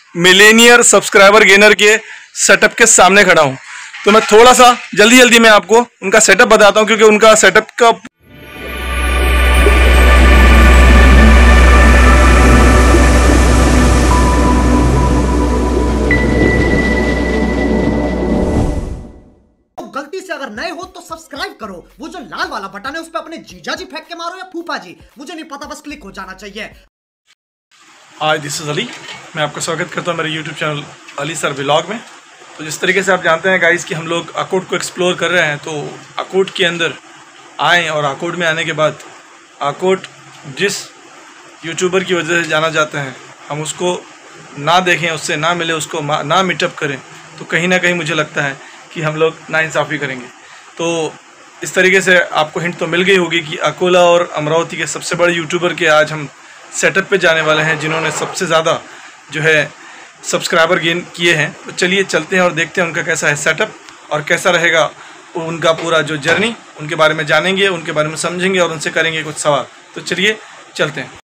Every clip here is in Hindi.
मिलेनियर सब्सक्राइबर गेनर के सेटअप के सामने खड़ा हूं। तो मैं थोड़ा सा जल्दी मैं आपको उनका सेटअप बताता हूं, क्योंकि उनका सेटअप का गलती से अगर नए हो तो सब्सक्राइब करो, वो जो लाल वाला बटन है उस पर अपने जीजा जी फेंक के मारो या फूफा जी, मुझे नहीं पता, बस क्लिक हो जाना चाहिए। Hi, this is Ali. मैं आपका स्वागत करता हूं मेरे YouTube channel Ali sir vlog में। तो जिस तरीके से आप जानते हैं गाइस कि हम लोग अकोट को एक्सप्लोर कर रहे हैं, तो अकोट के अंदर आए और अकोट में आने के बाद अकोट जिस यूट्यूबर की वजह से जाना जाता है, हम उसको ना देखें, उससे ना मिले, उसको ना मीटअप करें, तो कहीं ना कहीं मुझे लगता है कि हम लोग नाइंसाफ़ी करेंगे। तो इस तरीके से आपको हिंट तो मिल गई होगी कि अकोला और अमरावती के सबसे बड़े यूट्यूबर के आज हम सेटअप पे जाने वाले हैं, जिन्होंने सबसे ज़्यादा जो है सब्सक्राइबर गेन किए हैं। तो चलिए चलते हैं और देखते हैं उनका कैसा है सेटअप और कैसा रहेगा उनका पूरा जो जर्नी, उनके बारे में जानेंगे, उनके बारे में समझेंगे और उनसे करेंगे कुछ सवाल। तो चलिए चलते हैं।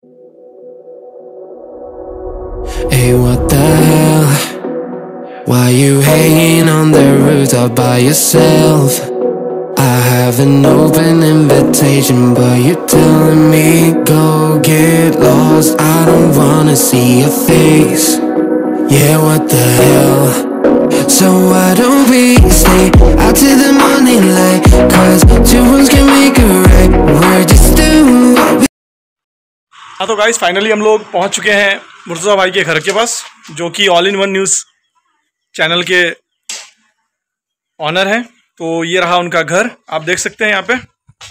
Hey, what the hell? Why you hanging on the rooftop by yourself? I have an open invitation, but you're telling me go get lost. I don't wanna see your face. Yeah, what the hell? So why don't we stay out till the morning light? 'Cause two wrongs can make a right. We're just doing. हाँ, तो गाइस फाइनली हम लोग पहुंच चुके हैं मुर्तज़ा भाई के घर के पास, जो कि all in one news channel के ऑनर हैं। तो ये रहा उनका घर, आप देख सकते हैं यहाँ पे।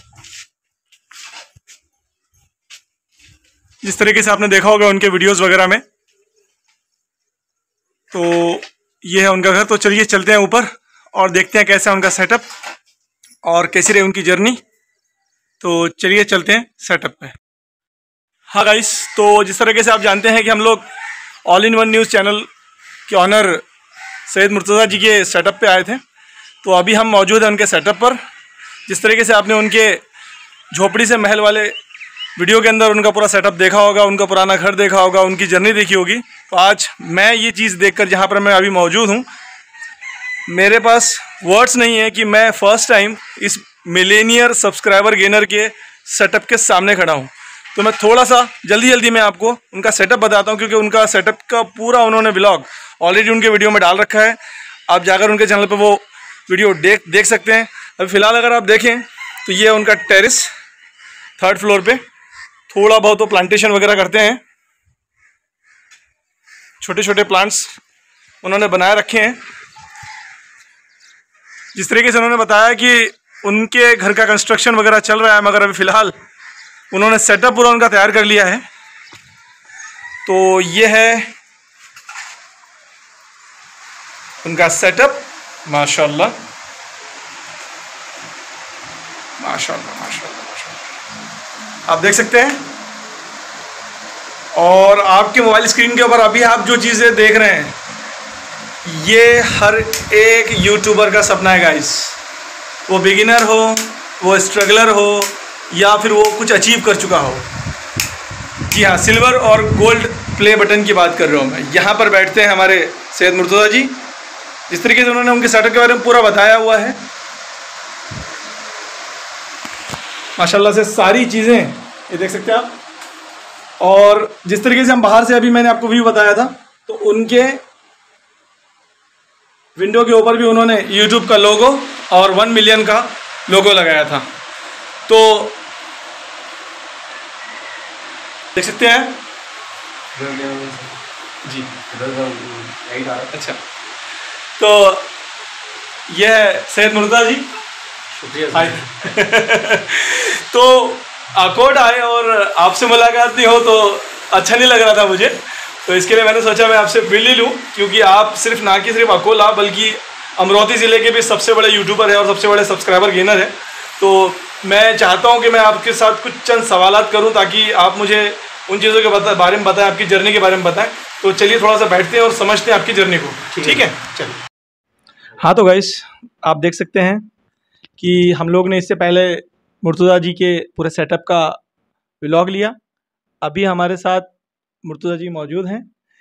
जिस तरीके से आपने देखा होगा उनके वीडियोस वगैरह में, तो ये है उनका घर। तो चलिए चलते हैं ऊपर और देखते हैं कैसा है उनका सेटअप और कैसी रही उनकी जर्नी। तो चलिए चलते हैं सेटअप पे। हाँ गाइस, तो जिस तरीके से आप जानते हैं कि हम लोग all in one news channel के ऑनर सैयद मुर्तज़ा जी के सेटअप पे आए थे। तो अभी हम मौजूद हैं उनके सेटअप पर। जिस तरीके से आपने उनके झोपड़ी से महल वाले वीडियो के अंदर उनका पूरा सेटअप देखा होगा, उनका पुराना घर देखा होगा, उनकी जर्नी देखी होगी। तो आज मैं ये चीज़ देखकर जहाँ पर मैं अभी मौजूद हूँ, मेरे पास वर्ड्स नहीं है कि मैं फ़र्स्ट टाइम इस मिलेनियर सब्सक्राइबर गेनर के सेटअप के सामने खड़ा हूँ। तो मैं थोड़ा सा जल्दी में आपको उनका सेटअप बताता हूँ, क्योंकि उनका सेटअप का पूरा उन्होंने व्लॉग ऑलरेडी उनके वीडियो में डाल रखा है। आप जाकर उनके चैनल पर वो वीडियो देख सकते हैं। अभी फ़िलहाल अगर आप देखें तो ये उनका टेरेस, 3rd फ्लोर पे थोड़ा बहुत वो प्लांटेशन वगैरह करते हैं, छोटे छोटे प्लांट्स उन्होंने बनाए रखे हैं। जिस तरीके से उन्होंने बताया कि उनके घर का कंस्ट्रक्शन वगैरह चल रहा है, मगर अभी फ़िलहाल उन्होंने सेटअप पूरा उनका तैयार कर लिया है। तो ये है उनका सेटअप। माशाल्लाह माशाल्लाह माशाल्लाह माशाल्लाह, आप देख सकते हैं। और आपके मोबाइल स्क्रीन के ऊपर अभी आप जो चीज़ें देख रहे हैं, ये हर एक यूट्यूबर का सपना है गाइस। वो बिगिनर हो, वो स्ट्रगलर हो, या फिर वो कुछ अचीव कर चुका हो। जी हाँ, सिल्वर और गोल्ड प्ले बटन की बात कर रहा हूँ मैं। यहाँ पर बैठते हैं हमारे सैयद मुर्तज़ा जी। जिस तरीके से उन्होंने उनके सेटअप के बारे में पूरा बताया हुआ है, माशाल्लाह से सारी चीज़ें ये देख सकते हैं आप। और जिस तरीके से हम बाहर से अभी मैंने आपको व्यू बताया था, तो उनके विंडो के ऊपर भी उन्होंने यूट्यूब का लोगो और 1 मिलियन का लोगो लगाया था। तो देख सकते हैं जी। अच्छा, तो यह है सैयद मुर्तज़ा जी। शुक्रिया। तो अकोट आए और आपसे मुलाकात नहीं हो तो अच्छा नहीं लग रहा था मुझे। तो इसके लिए मैंने सोचा मैं आपसे मिल ही लूँ, क्योंकि आप सिर्फ ना कि सिर्फ अकोला बल्कि अमरावती ज़िले के भी सबसे बड़े यूट्यूबर हैं और सबसे बड़े सब्सक्राइबर गेनर हैं। तो मैं चाहता हूं कि मैं आपके साथ कुछ चंद सवालात करूं, ताकि आप मुझे उन चीज़ों के बारे में बताएं, आपकी जर्नी के बारे में बताएं। तो चलिए थोड़ा सा बैठते हैं और समझते हैं आपकी जर्नी को। ठीक है, चलिए। हाँ, तो गाइस आप देख सकते हैं कि हम लोग ने इससे पहले मुर्तज़ा जी के पूरे सेटअप का व्लॉग लिया। अभी हमारे साथ मुर्तज़ा जी मौजूद हैं।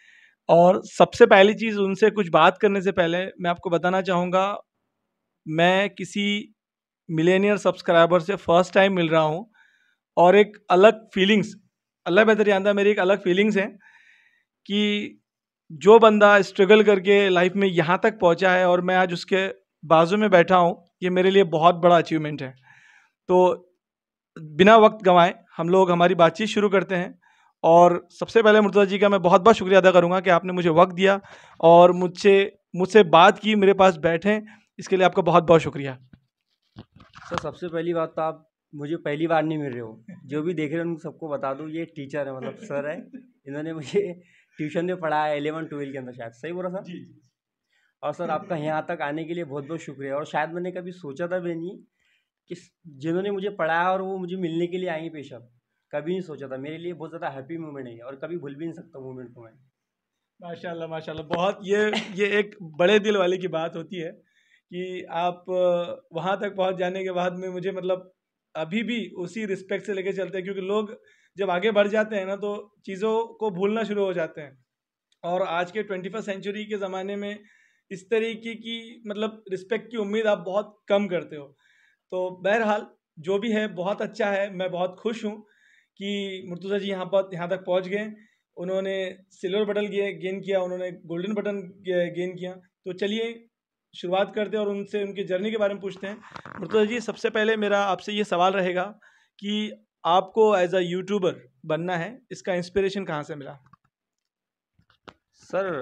और सबसे पहली चीज़, उनसे कुछ बात करने से पहले मैं आपको बताना चाहूँगा, मैं किसी मिलेनियर सब्सक्राइबर से फर्स्ट टाइम मिल रहा हूँ और एक अलग फीलिंग्स, अल्लाह बेहतर जानता है, मेरी एक अलग फीलिंग्स है कि जो बंदा स्ट्रगल करके लाइफ में यहाँ तक पहुँचा है और मैं आज उसके बाजू में बैठा हूँ, ये मेरे लिए बहुत बड़ा अचीवमेंट है। तो बिना वक्त गंवाए हम लोग हमारी बातचीत शुरू करते हैं। और सबसे पहले मुर्तज़ा जी का मैं बहुत बहुत शुक्रिया अदा करूँगा कि आपने मुझे वक्त दिया और मुझसे बात की, मेरे पास बैठे, इसके लिए आपका बहुत बहुत शुक्रिया। सर सबसे पहली बात तो आप मुझे पहली बार नहीं मिल रहे हो, जो भी देख रहे हो उनको सबको बता दूँ, ये टीचर है, मतलब सर है, इन्होंने मुझे ट्यूशन में पढ़ाया 11-12 के अंदर, शायद सही बोला सर? जी। और सर आपका यहाँ तक आने के लिए बहुत बहुत शुक्रिया। और शायद मैंने कभी सोचा था भी नहीं कि जिन्होंने मुझे पढ़ाया और वो मुझे मिलने के लिए आएंगे पेशअप, कभी नहीं सोचा था। मेरे लिए बहुत ज़्यादा हैप्पी मोमेंट है और कभी भूल भी नहीं सकता मोमेंट को मैं। माशाल्लाह माशाल्लाह, बहुत ये एक बड़े दिल वाले की बात होती है कि आप वहाँ तक पहुँच जाने के बाद में मुझे मतलब अभी भी उसी रिस्पेक्ट से लेके चलते हैं, क्योंकि लोग जब आगे बढ़ जाते हैं ना तो चीज़ों को भूलना शुरू हो जाते हैं। और आज के 21st सेंचुरी के ज़माने में इस तरीके की मतलब रिस्पेक्ट की उम्मीद आप बहुत कम करते हो। तो बहरहाल जो भी है बहुत अच्छा है, मैं बहुत खुश हूँ कि मुर्तज़ा जी यहाँ तक पहुँच गए। उन्होंने सिल्वर बटन गेन किया, उन्होंने गोल्डन बटन गेन किया। तो चलिए शुरुआत करते हैं और उनसे उनकी जर्नी के बारे में पूछते हैं। मुर्तज़ा जी, सबसे पहले मेरा आपसे ये सवाल रहेगा कि आपको एज अ यूट्यूबर बनना है, इसका इंस्पिरेशन कहाँ से मिला? सर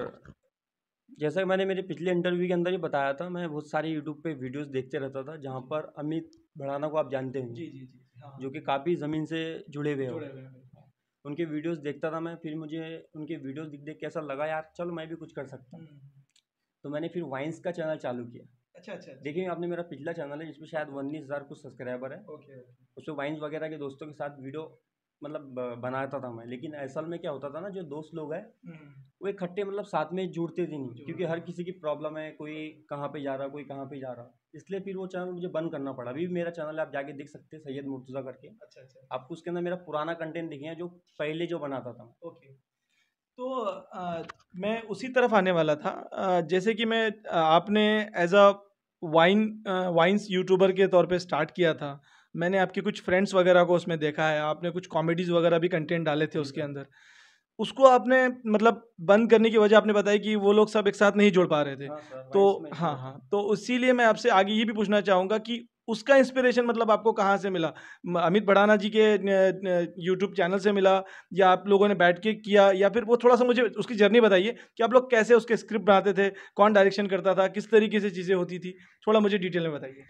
जैसा कि मैंने मेरे पिछले इंटरव्यू के अंदर ही बताया था, मैं बहुत सारे यूट्यूब पे वीडियोस देखते रहता था, जहाँ पर अमित भड़ाना को आप जानते हैं जी जी जी, हाँ। जो कि काफ़ी ज़मीन से जुड़े हुए हो, जुड़े हुए हैं। उनके वीडियोस देखता था मैं। फिर मुझे उनके वीडियोस देख देख के ऐसा लगा यार चलो मैं भी कुछ कर सकता हूँ। तो मैंने फिर वाइन्स का चैनल चालू किया। अच्छा। देखिए आपने मेरा पिछला चैनल है जिसमें शायद 19,000 कुछ सब्सक्राइबर है। ओके। उसमें वाइन्स वगैरह के दोस्तों के साथ वीडियो मतलब बनाता था मैं। लेकिन असल में क्या होता था ना, जो दोस्त लोग हैं वो इकट्ठे मतलब साथ में जुड़ते थे नहीं, क्योंकि हर किसी की प्रॉब्लम है, कोई कहाँ पे जा रहा, कोई कहाँ पे जा रहा। इसलिए फिर वो चैनल मुझे बंद करना पड़ा। अभी भी मेरा चैनल आप जाके देख सकते हैं, सैयद मुर्तज़ा करके। अच्छा। आपको उसके अंदर मेरा पुराना कंटेंट दिखेगा जो पहले जो बनाता था। ओके। तो मैं उसी तरफ आने वाला था। जैसे कि मैं आपने एज अ वाइन्स यूट्यूबर के तौर पे स्टार्ट किया था। मैंने आपके कुछ फ्रेंड्स वगैरह को उसमें देखा है, आपने कुछ कॉमेडीज़ वगैरह भी कंटेंट डाले थे उसके अंदर। उसको आपने मतलब बंद करने की वजह आपने बताई कि वो लोग सब एक साथ नहीं जुड़ पा रहे थे। हाँ सर, तो वाइन्स में हाँ, तो इसीलिए मैं आपसे आगे ये भी पूछना चाहूँगा कि उसका इंस्पिरेशन मतलब आपको कहाँ से मिला? अमित भड़ाना जी के यूट्यूब चैनल से मिला, या आप लोगों ने बैठ के किया, या फिर वो थोड़ा सा मुझे उसकी जर्नी बताइए कि आप लोग कैसे उसके स्क्रिप्ट बनाते थे, कौन डायरेक्शन करता था, किस तरीके से चीज़ें होती थी, थोड़ा मुझे डिटेल में बताइए।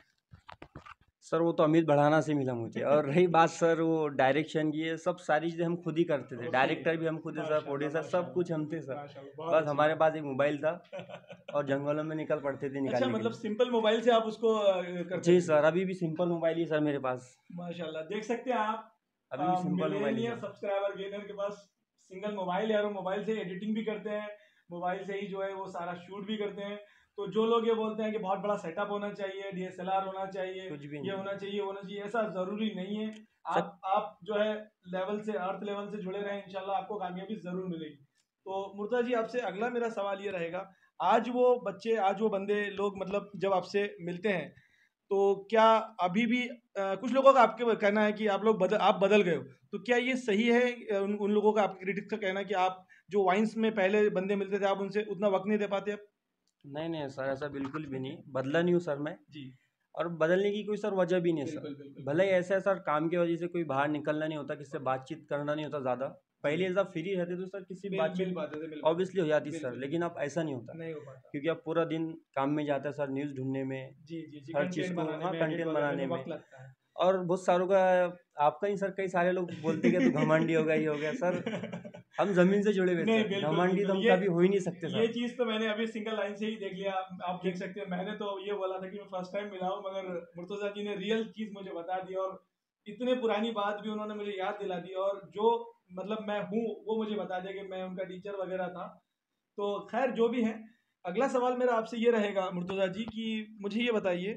सर वो तो अमित भड़ाना से मिला मुझे। और रही बात सर वो डायरेक्शन की, ये सब सारी चीज़ें हम खुद ही करते थे। डायरेक्टर भी हम खुद ही सर, प्रोड्यूसर सब कुछ हम थे सर। बस हमारे पास एक मोबाइल था और जंगलों में निकल पड़ते थे अच्छा, निकालने के मतलब लिए। सिंपल मोबाइल से आप उसको करते जी थे? सर, अभी भी सिंपल मोबाइल ही सर मेरे पास। माशाल्लाह, देख सकते हैं आप अभी भी सिंपल मोबाइल ही मिलेनियर सर। सब्सक्राइबर गेनर के पास सिंगल मोबाइल है और मोबाइल से एडिटिंग भी करते हैं, मोबाइल से ही जो है वो सारा शूट भी करते हैं। तो जो लोग ये बोलते हैं कि बहुत बड़ा सेटअप होना चाहिए, डीएसएलआर होना चाहिए, कुछ भी ये नहीं होना चाहिए, वो होना चाहिए, ऐसा ज़रूरी नहीं है। सर। आप जो है लेवल से, अर्थ लेवल से जुड़े रहें, इंशाल्लाह आपको कामयाबी ज़रूर मिलेगी। तो मुर्तज़ा जी, आपसे अगला मेरा सवाल ये रहेगा, आज वो बच्चे, आज वो बंदे लोग मतलब जब आपसे मिलते हैं तो क्या अभी भी कुछ लोगों का आपके कहना है कि आप बदल गए हो, तो क्या ये सही है? उन लोगों का, आपके क्रिटिक्स का कहना है कि आप जो वाइन्स में पहले बंदे मिलते थे आप उनसे उतना वक्त नहीं दे पाते अब? नहीं नहीं सर, ऐसा बिल्कुल भी नहीं, बदला नहीं हूँ सर मैं। जी। और बदलने की कोई सर वजह भी नहीं है बिल्कुल सर। बिल्कुल। भले ही ऐसा है सर, काम की वजह से कोई बाहर निकलना नहीं होता, किसी से बातचीत करना नहीं होता ज़्यादा। पहले जब फ्री रहते तो सर किसी मिल बातचीत पाते थे, मिल ऑब्वियसली हो जाती सर, बिल्कुल लेकिन अब ऐसा नहीं होता। नहीं हो पाता। क्योंकि अब पूरा दिन काम में जाता है सर, न्यूज़ ढूंढने में, जी, हर चीज़ कंटेंट को, बनाने हाँ में, एडिट कंटेंट वगैरह बनाने में में। वक्त लगता है। और बहुत सारों का आपका ही सर, कई सारे लोग बोलते कि तू घमंडी हो गया, ये हो गया सर। हम जमीन से जुड़े हुए नहीं, सर, बिल्कुल घमंडी तो बिल्कुल, हम ये कभी हो ही नहीं सकते ये सर। चीज़ तो मैंने अभी सिंगल लाइन से ही देख लिया। आप देख सकते हैं, मैंने तो ये बोला था कि मैं फर्स्ट टाइम मिला हूँ, मगर मुर्तज़ा जी ने रियल चीज़ मुझे बता दी और इतने पुरानी बात भी उन्होंने मुझे याद दिला दी, और जो मतलब मैं हूँ वो मुझे बता दिया कि मैं उनका टीचर वगैरह था। तो खैर जो भी है, अगला सवाल मेरा आपसे ये रहेगा मुर्तज़ा जी कि मुझे ये बताइए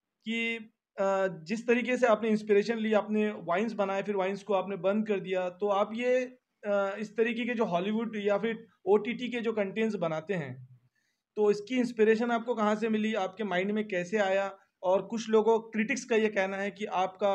कि जिस तरीके से आपने इंस्पिरेशन ली, आपने वाइन्स बनाए, फिर वाइन्स को आपने बंद कर दिया, तो आप ये इस तरीके के जो हॉलीवुड या फिर OTT के जो कंटेंट्स बनाते हैं, तो इसकी इंस्पिरेशन आपको कहाँ से मिली, आपके माइंड में कैसे आया? और कुछ लोगों क्रिटिक्स का ये कहना है कि आपका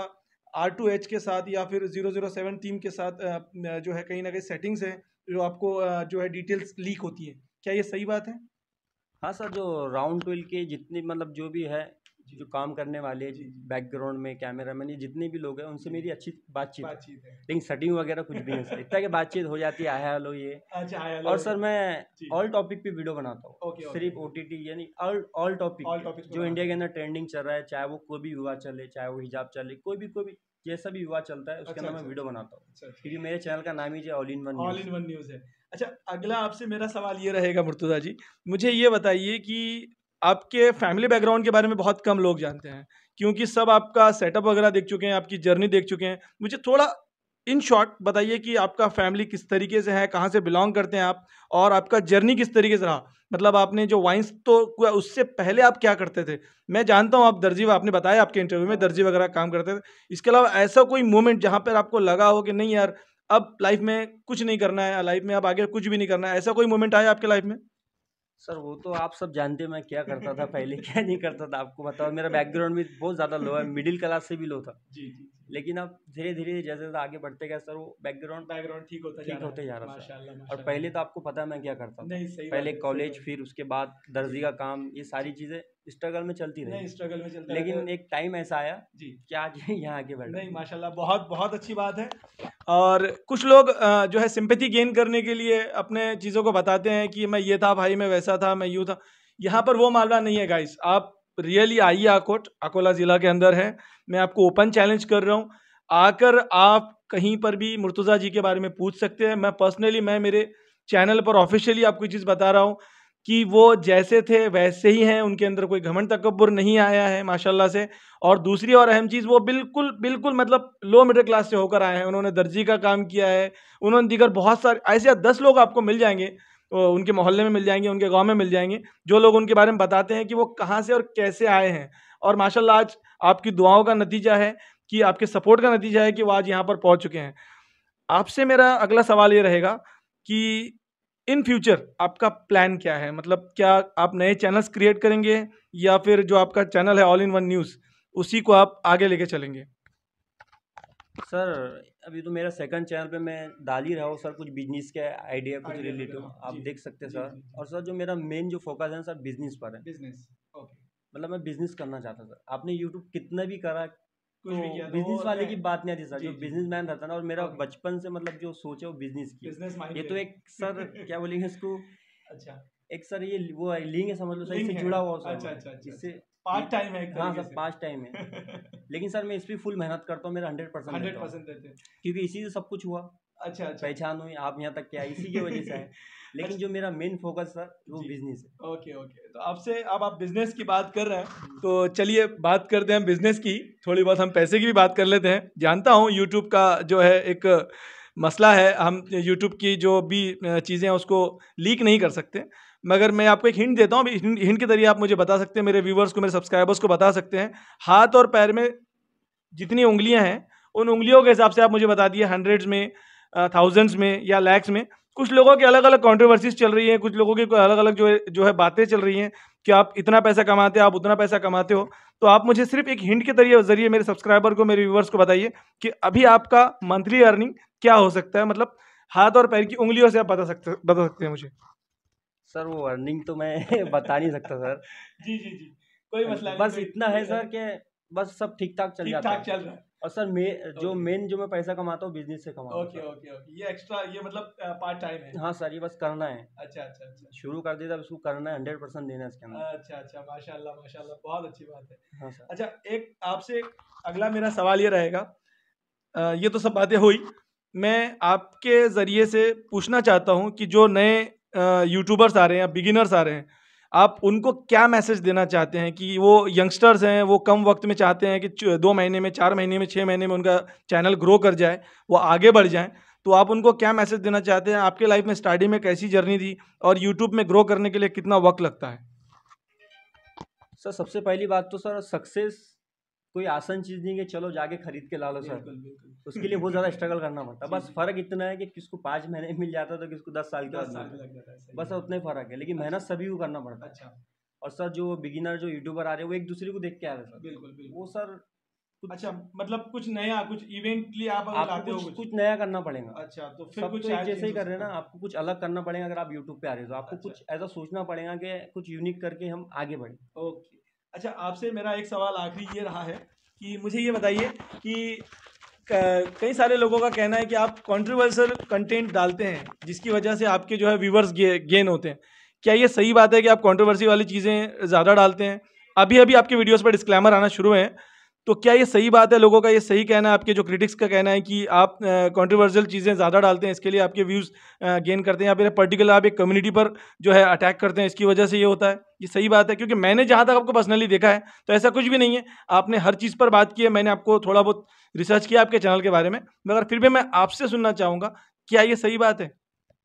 R2H के साथ या फिर 007 टीम के साथ जो है कहीं ना कहीं सेटिंग्स है जो आपको जो है डिटेल्स लीक होती है। क्या ये सही बात है? हाँ सर, जो राउंड 12 के जितने मतलब जो भी है, जो काम करने वाले जी, जी। बैकग्राउंड में कैमरामैन, ये जितने भी लोग हैं उनसे मेरी अच्छी बातचीत है। बातचीत है। लेकिन सेटिंग वगैरह कुछ भी नहीं सर, इतना कि बातचीत हो जाती है, हाय हेलो ये। अच्छा, और सर मैं जी। ऑल टॉपिक पे वीडियो बनाता हूँ, ओके, ओके, सिर्फ ओके। OTT यानी ऑल टॉपिक All topics पे जो बनाते इंडिया के हैं। अंदर ट्रेंडिंग चल रहा है, चाहे वो कोई भी विवाद चले, चाहे वो हिजाब चले, कोई भी जैसा भी विवाद चलता है उसके अच्छा, अंदर मैं अच्छा, वीडियो अच्छा। बनाता हूँ, अच्छा, अच्छा। क्योंकि मेरे चैनल का नाम ही जो all in one all news. In one news है। अच्छा, अगला आपसे मेरा सवाल ये रहेगा मुर्तज़ा जी, मुझे ये बताइए कि आपके फैमिली बैकग्राउंड के बारे में बहुत कम लोग जानते हैं, क्योंकि सब आपका सेटअप वगैरह देख चुके हैं, आपकी जर्नी देख चुके हैं। मुझे थोड़ा इन शॉर्ट बताइए कि आपका फैमिली किस तरीके से है, कहाँ से बिलोंग करते हैं आप, और आपका जर्नी किस तरीके से रहा? मतलब आपने जो वाइन्स तो उससे पहले आप क्या करते थे? मैं जानता हूँ आप दर्जी, आपने बताया आपके इंटरव्यू में दर्जी वगैरह काम करते थे। इसके अलावा ऐसा कोई मोमेंट जहाँ पर आपको लगा हो कि नहीं यार, अब लाइफ में कुछ नहीं करना है, लाइफ में अब आगे कुछ भी नहीं करना है, ऐसा कोई मोमेंट आया आपके लाइफ में? सर वो तो आप सब जानते हैं मैं क्या करता था पहले, क्या नहीं करता था, आपको बताओ। मेरा बैकग्राउंड भी बहुत ज़्यादा लो है, मिडिल क्लास से भी लो था। जी, जी। लेकिन अब धीरे धीरे जैसे जैसे आगे बढ़ते गए सर, वो बैकग्राउंड ठीक होता ठीक होते जा रहा था। माशाल्लाह, और माशाल्लाह। पहले तो आपको पता है मैं क्या करता था, नहीं, सही बात पहले है, सही कॉलेज, बात है। फिर उसके बाद दर्जी का काम, ये सारी चीज़ें स्ट्रगल में चलती नहीं, रही। स्ट्रगल में चलता रहता लेकिन है। एक टाइम ऐसा आया जी। कि आज यहाँ आके बैठा नहीं, हूँ। माशाल्लाह, बहुत बहुत अच्छी बात है। और कुछ लोग जो है सिंपैथी गेन करने के लिए अपने चीज़ों को बताते हैं कि मैं ये था भाई, मैं वैसा था, मैं यूँ था। यहाँ पर वो मामला नहीं है गाइस। आप रियली आइए आकोट, अकोला ज़िला के अंदर है। मैं आपको ओपन चैलेंज कर रहा हूँ। आकर आप कहीं पर भी मुर्तज़ा जी के बारे में पूछ सकते हैं। मैं पर्सनली मैं मेरे चैनल पर ऑफ़िशियली आपको ये चीज़ बता रहा हूँ कि वो जैसे थे वैसे ही हैं, उनके अंदर कोई घमंड तकब्बुर नहीं आया है माशाल्लाह से। और दूसरी और अहम चीज़, वो बिल्कुल, बिल्कुल मतलब लो मिडल क्लास से होकर आए हैं। उन्होंने दर्जी का काम किया है, उन्होंने दीगर बहुत सारे ऐसे 10 लोग आपको मिल जाएँगे, उनके मोहल्ले में मिल जाएँगे, उनके गाँव में मिल जाएँगे, जो लोग उनके बारे में बताते हैं कि वो कहाँ से और कैसे आए हैं। और माशाल्लाह आज आपकी दुआओं का नतीजा है, कि आपके सपोर्ट का नतीजा है कि वो आज यहाँ पर पहुँच चुके हैं। आपसे मेरा अगला सवाल ये रहेगा कि इन फ्यूचर आपका प्लान क्या है? मतलब क्या आप नए चैनल्स क्रिएट करेंगे, या फिर जो आपका चैनल है ऑल इन वन न्यूज़, उसी को आप आगे लेके चलेंगे? सर अभी तो मेरा सेकंड चैनल पे मैं डाल ही रहा हूँ सर, कुछ बिजनेस के आइडिया, कुछ आइडिया रिलेटिव वगैरह, आप जी, देख सकते हैं जी, सर। जी, जी। और सर जो मेरा मेन जो फोकस है सर, बिजनेस पर है। Business, okay. मतलब मैं बिजनेस करना चाहता सर। आपने यूट्यूब कितना भी करा कुछ तो भी किया तो बिजनेस वो वाले है। की बात नहीं आती सर। जी, जो जी, बिजनेसमैन रहता है ना, और मेरा ओके। बचपन से मतलब जो सोच है वो बिजनेस की है। बिजनेस माइंड ये है। तो एक सर क्या बोलेंगे इसको, अच्छा, एक सर ये वो है, लिंक है समझ लो सर, लिंक इससे है। जुड़ा हुआ सर अच्छा, मैं अच्छा, अच्छा, इससे। अच्छा। पार्ट टाइम है एक हाँ तरीके सर, से। 5 टाइम है। लेकिन सर मैं इस पे फुल मेहनत करता हूँ, मेरा 100% देता हूँ, 100% देते हैं। क्योंकि इसी से सब कुछ हुआ। अच्छा, अच्छा। पहचान हुई, आप यहाँ तक क्या है, इसी की वजह से है। लेकिन जो मेरा मेन फोकस सर वो जी। बिजनेस है। Okay, okay. तो आपसे अब आप बिज़नेस की बात कर रहे हैं, तो चलिए बात करते हैं बिज़नेस की। थोड़ी बहुत हम पैसे की भी बात कर लेते हैं। जानता हूँ यूट्यूब का जो है एक मसला है, हम यूट्यूब की जो भी चीज़ें हैं उसको लीक नहीं कर सकते। मगर मैं आपको एक हिंट देता हूँ, अभी हिंट के ज़रिए आप मुझे बता सकते हैं, मेरे व्यूवर्स को, मेरे सब्सक्राइबर्स को बता सकते हैं। हाथ और पैर में जितनी उँगलियाँ हैं, उन उँगलियों के हिसाब से आप मुझे बता दिए, हंड्रेड्स में, थाउजेंड्स में या लैक्स में। कुछ लोगों की अलग-अलग कंट्रोवर्सीज़ चल रही हैं, कुछ लोगों की अलग-अलग जो है बातें चल रही हैं कि आप इतना पैसा कमाते हो, आप उतना पैसा कमाते हो। तो आप मुझे सिर्फ़ एक हिंट के ज़रिए मेरे सब्सक्राइबर को, मेरे व्यूअर्स को बताइए कि अभी आपका मंथली अर्निंग क्या हो सकता है? मतलब हाथ और पैर की उँगलियों से आप बता सकते हैं मुझे। सर वो अर्निंग तो मैं बता नहीं सकता सर। जी, जी, जी। कोई मसला नहीं, बस कोई इतना है सर कि बस सब ठीक ठाक चल जाता ठीक-ठाक है। चल रहा है। और सर जो ओके। मेन जो मैं पैसा कमाता हूँ बिजनेस से कमाता हूँ ओके, सर। Okay, okay. ये एक्स्ट्रा, ये मतलब पार्ट टाइम है। हाँ सर, ये बस करना है। अच्छा, अच्छा, अच्छा। शुरू कर दिया, अब इसको करना है, 100% देना है इसके अंदर। अच्छा, अच्छा, माशाल्लाह, माशाल्लाह, बहुत अच्छी बात है। हाँ सर। अच्छा, एक आपसे अगला मेरा सवाल ये रहेगा, ये तो सब बातें हुई। मैं आपके ज़रिए से पूछना चाहता हूँ कि जो नए यूट्यूबर्स आ रहे हैं या बिगिनर्स आ रहे हैं, आप उनको क्या मैसेज देना चाहते हैं कि वो यंगस्टर्स हैं, वो कम वक़्त में चाहते हैं कि 2 महीने में, 4 महीने में, 6 महीने में उनका चैनल ग्रो कर जाए, वो आगे बढ़ जाएँ। तो आप उनको क्या मैसेज देना चाहते हैं? आपके लाइफ़ में स्टार्टिंग में कैसी जर्नी थी, और यूट्यूब में ग्रो करने के लिए कितना वक़्त लगता है? सर सबसे पहली बात तो सर, सक्सेस कोई आसान चीज़ नहीं कि चलो जाके खरीद के ला लो सर, बिल्कुल बिल्कुल। उसके लिए बहुत ज़्यादा स्ट्रगल करना पड़ता है। जी, बस जी। फ़र्क इतना है कि किसको 5 महीने में मिल जाता है तो किसको 10 साल के 10 बाद साल मिलता है। लग जाता है, सही बस है। उतना ही फ़र्क है, लेकिन मेहनत सभी को करना पड़ता है। अच्छा, और सर जो बिगिनर जो यूट्यूबर आ रहे हैं वो एक दूसरे को देख के आ रहे हैं सर, बिल्कुल, बिल्कुल। वो सर अच्छा, मतलब कुछ नया, कुछ इवेंटली आप अगर आपको लाते हो कुछ कुछ। कुछ नया करना पड़ेगा। अच्छा, तो फिर सब कुछ तो एक शायद जैसे चेंज ही हो कर रहे हैं सकता ना, है। आपको कुछ अलग करना पड़ेगा। अगर आप यूट्यूब पे आ रहे हो तो आपको अच्छा। कुछ ऐसा सोचना पड़ेगा कि कुछ यूनिक करके हम आगे बढ़ें। ओके। अच्छा, आपसे मेरा एक सवाल आखिरी ये रहा है कि मुझे ये बताइए कि कई सारे लोगों का कहना है कि आप कंट्रोवर्शियल कंटेंट डालते हैं जिसकी वजह से आपके जो है व्यूवर्स गेन होते हैं। क्या ये सही बात है कि आप कंट्रोवर्सी वाली चीज़ें ज़्यादा डालते हैं? अभी अभी आपके वीडियोस पर डिस्क्लेमर आना शुरू हैं, तो क्या ये सही बात है? लोगों का ये सही कहना है, आपके जो क्रिटिक्स का कहना है कि आप कंट्रोवर्शियल चीज़ें ज़्यादा डालते हैं, इसके लिए आपके व्यूज़ गेन करते हैं, या फिर पर्टिकुलर आप एक कम्युनिटी पर जो है अटैक करते हैं, इसकी वजह से ये होता है? ये सही बात है? क्योंकि मैंने जहाँ तक आपको पर्सनली देखा है तो ऐसा कुछ भी नहीं है। आपने हर चीज़ पर बात की है, मैंने आपको थोड़ा बहुत रिसर्च किया आपके चैनल के बारे में, मगर फिर भी मैं आपसे सुनना चाहूँगा, क्या ये सही बात है?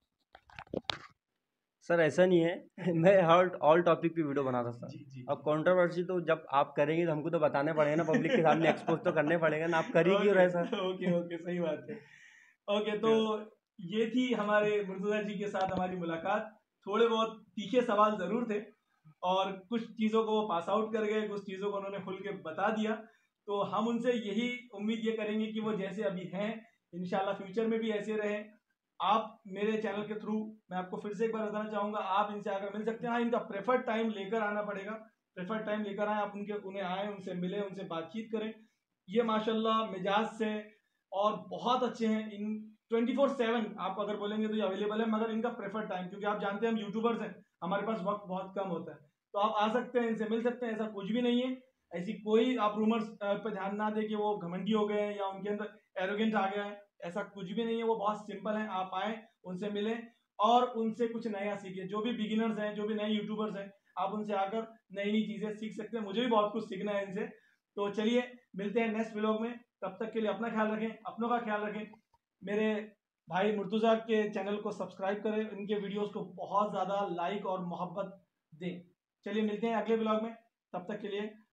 सर ऐसा नहीं है मैं हर ऑल टॉपिक पे वीडियो बनाता था। जी, जी। अब कंट्रोवर्सी तो जब आप करेंगे तो हमको तो बताने पड़ेगा ना, पब्लिक के सामने एक्सपोज तो करने पड़ेगा ना, आप कर ही क्यों रहे सर। ओके, ओके, सही बात है। ओके, तो ये थी हमारे मुर्तज़ा जी के साथ हमारी मुलाकात। थोड़े बहुत तीखे सवाल ज़रूर थे और कुछ चीज़ों को वो पास आउट कर गए, कुछ चीज़ों को उन्होंने खुल के बता दिया। तो हम उनसे यही उम्मीद ये करेंगे कि वो जैसे अभी हैं, इंशाल्लाह फ्यूचर में भी ऐसे रहें। आप मेरे चैनल के थ्रू, मैं आपको फिर से एक बार बताना चाहूँगा, आप इनसे आकर मिल सकते हैं। हाँ, इनका प्रेफर्ड टाइम लेकर आना पड़ेगा। प्रेफर्ड टाइम लेकर आएँ, आप उन्हें आएँ, उनसे मिलें, उनसे बातचीत करें। ये माशाल्लाह मिजाज से और बहुत अच्छे हैं। इन 24/7 आप अगर बोलेंगे तो ये अवेलेबल है, मगर इनका प्रेफर्ड टाइम, क्योंकि आप जानते हैं हम यूट्यूबर्स हैं, हमारे पास वक्त बहुत कम होता है। तो आप आ सकते हैं, इनसे मिल सकते हैं, ऐसा कुछ भी नहीं है। ऐसी कोई आप रूमर्स पे ध्यान ना दें कि वो घमंडी हो गए हैं या उनके अंदर एरोगेंट आ गया है, ऐसा कुछ भी नहीं है। वो बहुत सिंपल है। आप आएँ, उनसे मिलें और उनसे कुछ नया सीखें। जो भी बिगिनर्स हैं, जो भी नए यूट्यूबर्स हैं, आप उनसे आकर नई नई चीज़ें सीख सकते हैं। मुझे भी बहुत कुछ सीखना है इनसे। तो चलिए मिलते हैं नेक्स्ट व्लॉग में। तब तक के लिए अपना ख्याल रखें, अपनों का ख्याल रखें। मेरे भाई मुर्तज़ा के चैनल को सब्सक्राइब करें, इनके वीडियोस को बहुत ज़्यादा लाइक और मोहब्बत दें। चलिए मिलते हैं अगले व्लॉग में, तब तक के लिए